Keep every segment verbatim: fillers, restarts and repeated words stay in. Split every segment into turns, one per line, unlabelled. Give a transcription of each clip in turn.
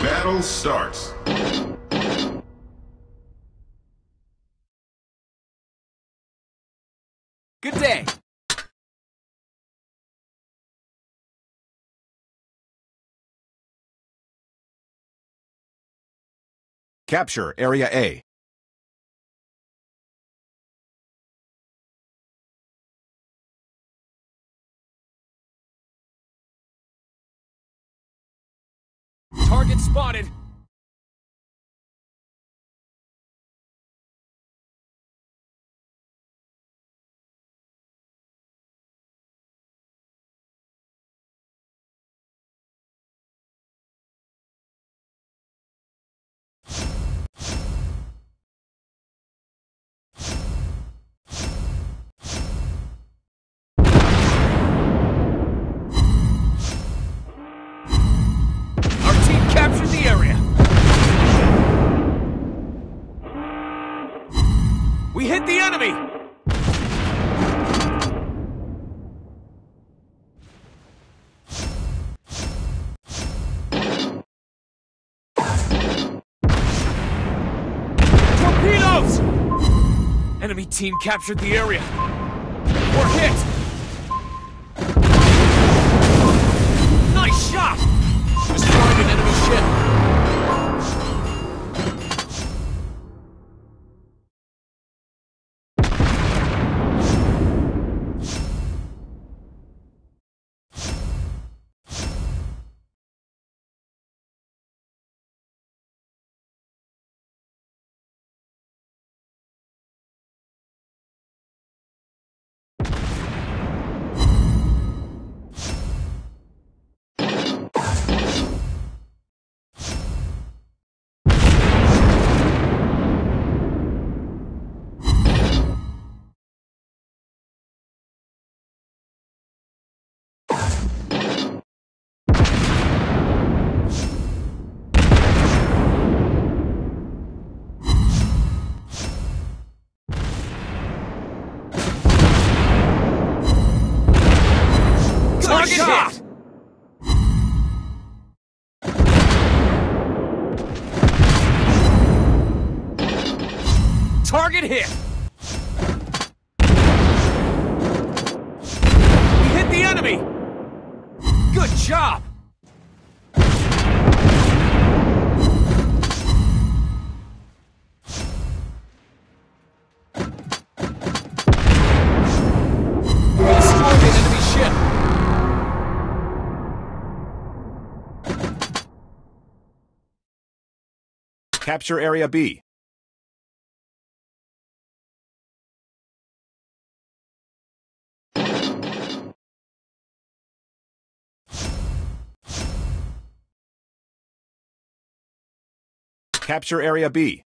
Battle starts.
Good day.
Capture Area A.
Target spotted. Captured the area. We hit the enemy. Torpedoes! Enemy team captured the area. We're hit. Nice shot! Destroyed an enemy ship. Target shot! Target hit! We hit the enemy! Good job! We destroyed an enemy ship!
Capture Area B. Capture Area B.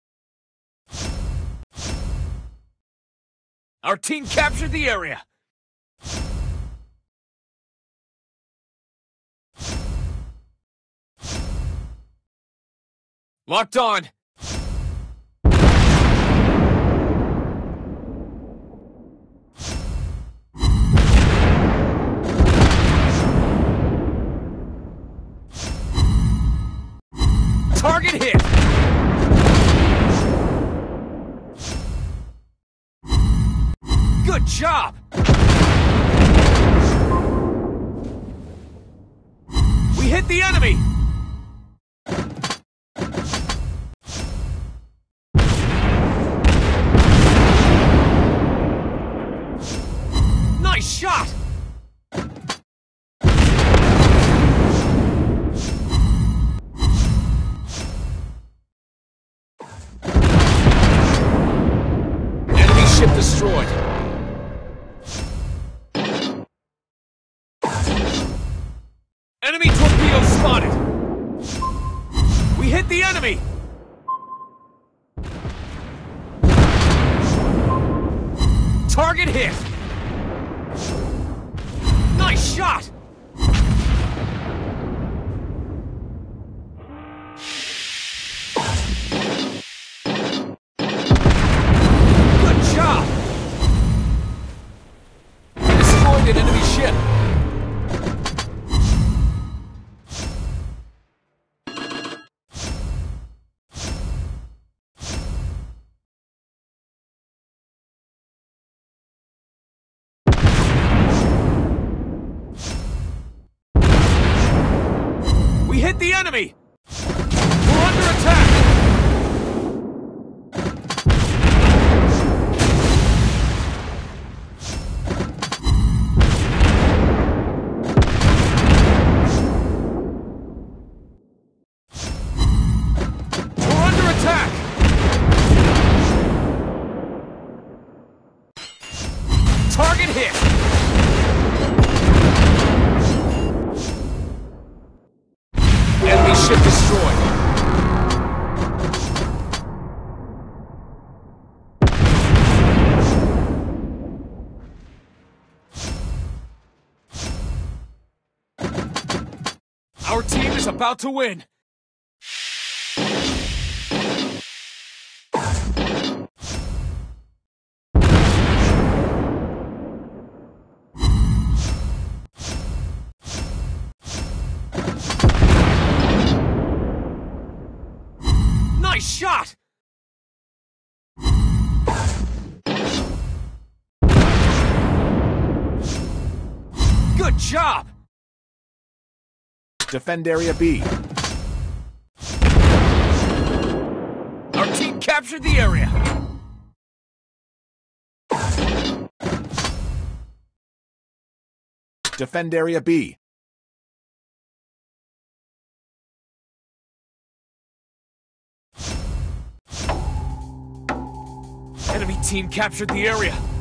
Our team captured the area. Locked on. Target hit. Good job. We hit the enemy. Nice shot! Enemy ship destroyed. Enemy torpedo spotted. We hit the enemy. Target hit. Nice shot! Good job! Destroyed an enemy ship. We hit the enemy! We're under attack! We're under attack! Target hit! Enemy ship destroyed. Our team is about to win. Nice shot! Good job!
Defend Area B.
Our team captured the area!
Defend Area B.
Enemy team captured the area!